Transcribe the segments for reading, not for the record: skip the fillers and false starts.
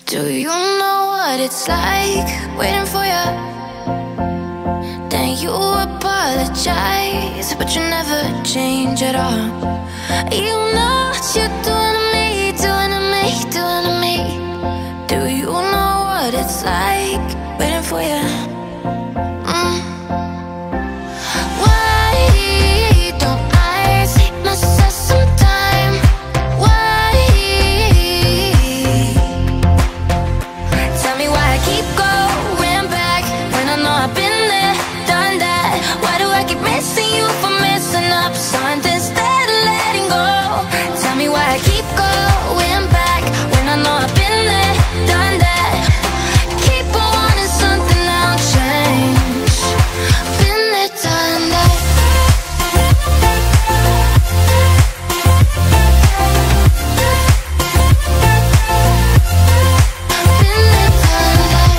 Do you know what it's like waiting for you? Then you apologize, but you never change at all. You know what you're doing to me, doing to me, doing to me. Do you know what it's like waiting for you? Why don't I take myself some time? Why? Tell me why I keep going back when I know I've been there, done that. Why do I keep missing you for messing up something instead of letting go? Tell me why I keep going back when I know I've been there, done that. Keep on wanting something that'll change. Been there, done that. Been there, done that.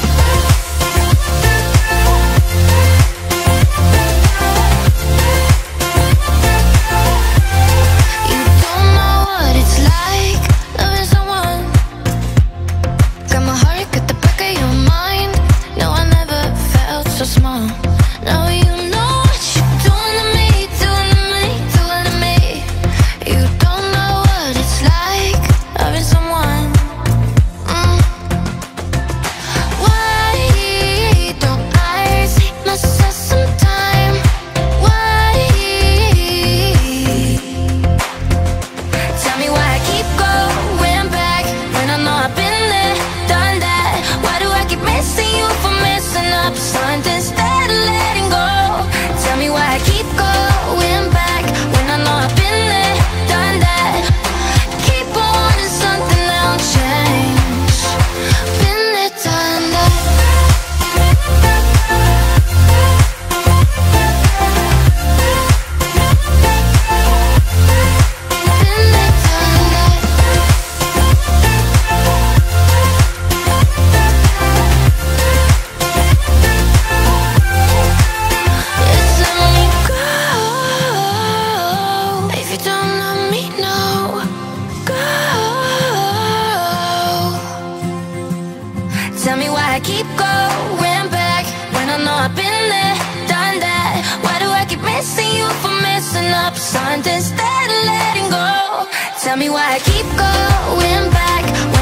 You don't know what it's like loving someone. Got my heart at the back of your mind. No, I never felt so small. Now you know what you're doing to me, doing to me, doing to me. You don't know what it's like loving someone. Why don't I take myself some time? Why? Tell me why I keep going back when I know I've been there, done that. Why do I keep missing you for messing up something instead of letting go? Tell me why I keep going back when I know I've been there, done that. Keep on wanting something that'll change. Been there, done that. Been there, done that. Just let me go. If you don't let me know, go. Tell me why I keep going back when I know I've been there, done that. Why do I keep missing you for messing up something instead of letting go? Tell me why I keep going back when